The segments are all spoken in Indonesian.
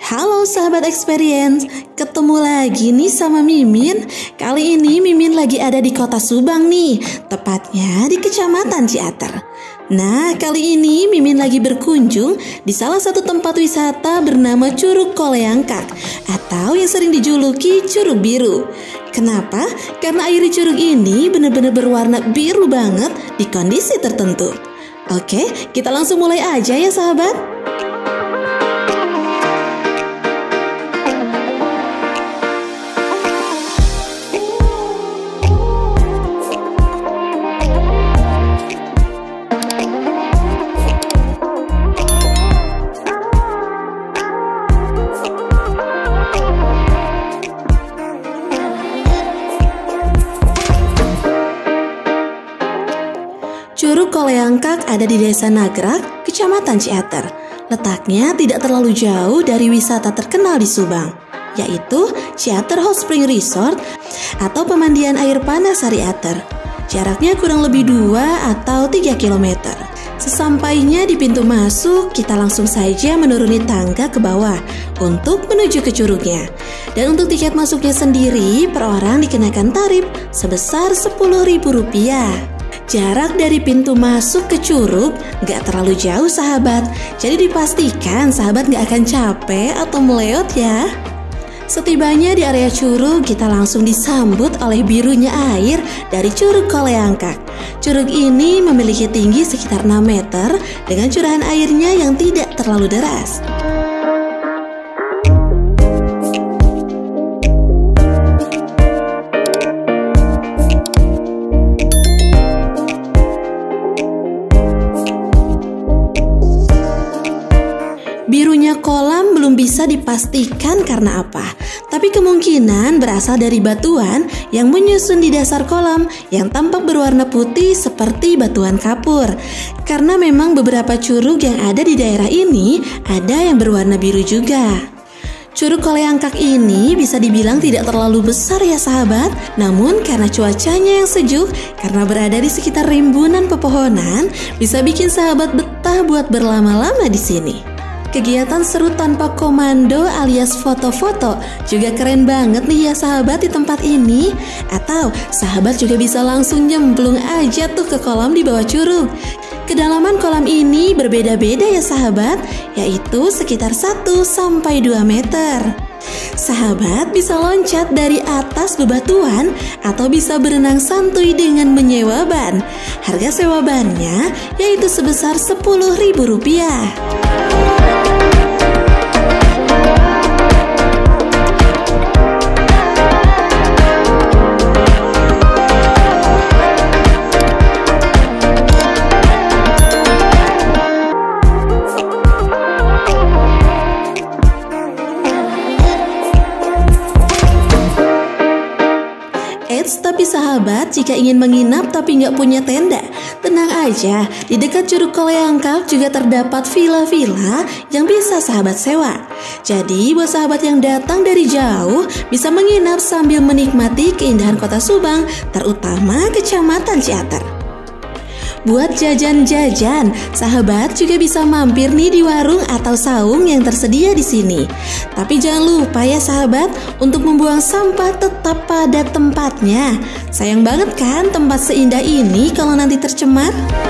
Halo sahabat experience, ketemu lagi nih sama Mimin. Kali ini Mimin lagi ada di kota Subang nih, tepatnya di Kecamatan Ciater. Nah, kali ini Mimin lagi berkunjung di salah satu tempat wisata bernama Curug Koleangkak atau yang sering dijuluki Curug Biru. Kenapa? Karena air di curug ini benar-benar berwarna biru banget di kondisi tertentu. Oke, kita langsung mulai aja ya sahabat. Curug Koleangkak ada di Desa Nagrak, Kecamatan Ciater. Letaknya tidak terlalu jauh dari wisata terkenal di Subang, yaitu Ciater Hot Spring Resort atau pemandian air panas Ciater. Jaraknya kurang lebih 2 atau 3 km. Sesampainya di pintu masuk, kita langsung saja menuruni tangga ke bawah untuk menuju ke curugnya. Dan untuk tiket masuknya sendiri, per orang dikenakan tarif sebesar Rp10.000. Jarak dari pintu masuk ke curug gak terlalu jauh sahabat, jadi dipastikan sahabat gak akan capek atau meleot ya. Setibanya di area curug, kita langsung disambut oleh birunya air dari Curug Koleangkak. Curug ini memiliki tinggi sekitar 6 meter dengan curahan airnya yang tidak terlalu deras. Birunya kolam belum bisa dipastikan karena apa, tapi kemungkinan berasal dari batuan yang menyusun di dasar kolam yang tampak berwarna putih seperti batuan kapur. Karena memang beberapa curug yang ada di daerah ini ada yang berwarna biru juga. Curug Koleangkak ini bisa dibilang tidak terlalu besar ya sahabat, namun karena cuacanya yang sejuk, karena berada di sekitar rimbunan pepohonan, bisa bikin sahabat betah buat berlama-lama di sini. Kegiatan seru tanpa komando alias foto-foto juga keren banget nih ya sahabat di tempat ini. Atau sahabat juga bisa langsung nyemplung aja tuh ke kolam di bawah curug. Kedalaman kolam ini berbeda-beda ya sahabat, yaitu sekitar 1 sampai 2 meter. Sahabat bisa loncat dari atas bebatuan atau bisa berenang santuy dengan menyewa ban. Harga sewa bannya yaitu sebesar Rp10.000. Tapi sahabat, jika ingin menginap tapi nggak punya tenda, tenang aja, di dekat Curug Koleangkak juga terdapat villa-villa yang bisa sahabat sewa. Jadi buat sahabat yang datang dari jauh bisa menginap sambil menikmati keindahan kota Subang, terutama Kecamatan Ciater. Buat jajan-jajan, sahabat juga bisa mampir nih di warung atau saung yang tersedia di sini. Tapi jangan lupa ya sahabat, untuk membuang sampah tetap pada tempatnya. Sayang banget kan tempat seindah ini kalau nanti tercemar.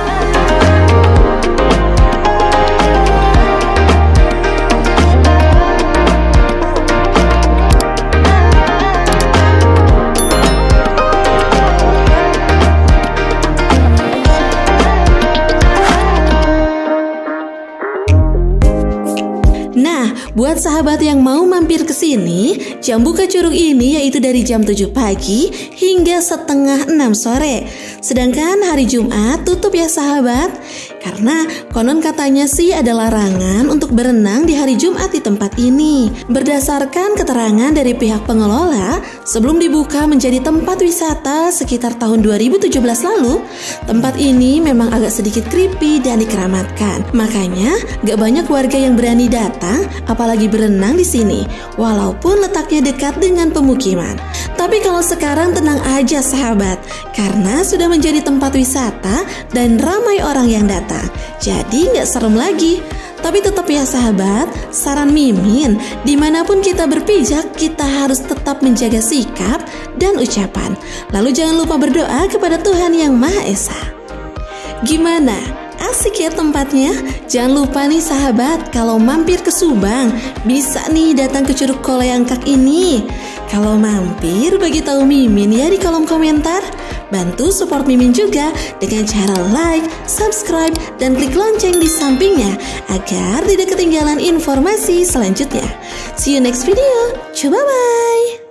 Nah, buat sahabat yang mau mampir ke sini, jam buka curug ini yaitu dari jam 7 pagi hingga setengah 6 sore. Sedangkan hari Jumat tutup ya sahabat. Karena konon katanya sih ada larangan untuk berenang di hari Jumat di tempat ini. Berdasarkan keterangan dari pihak pengelola, sebelum dibuka menjadi tempat wisata sekitar tahun 2017 lalu, tempat ini memang agak sedikit creepy dan dikeramatkan. Makanya gak banyak warga yang berani datang, apalagi berenang di sini, walaupun letaknya dekat dengan pemukiman. Tapi kalau sekarang tenang aja sahabat, karena sudah menjadi tempat wisata dan ramai orang yang datang. Jadi nggak serem lagi. Tapi tetap ya sahabat, saran Mimin, dimanapun kita berpijak, kita harus tetap menjaga sikap dan ucapan. Lalu jangan lupa berdoa kepada Tuhan Yang Maha Esa. Gimana? Asik ya tempatnya? Jangan lupa nih sahabat, kalau mampir ke Subang, bisa nih datang ke Curug Koleangkak ini. Kalau mampir, bagi tahu Mimin ya di kolom komentar. Bantu support Mimin juga dengan cara like, subscribe, dan klik lonceng di sampingnya agar tidak ketinggalan informasi selanjutnya. See you next video. Bye-bye.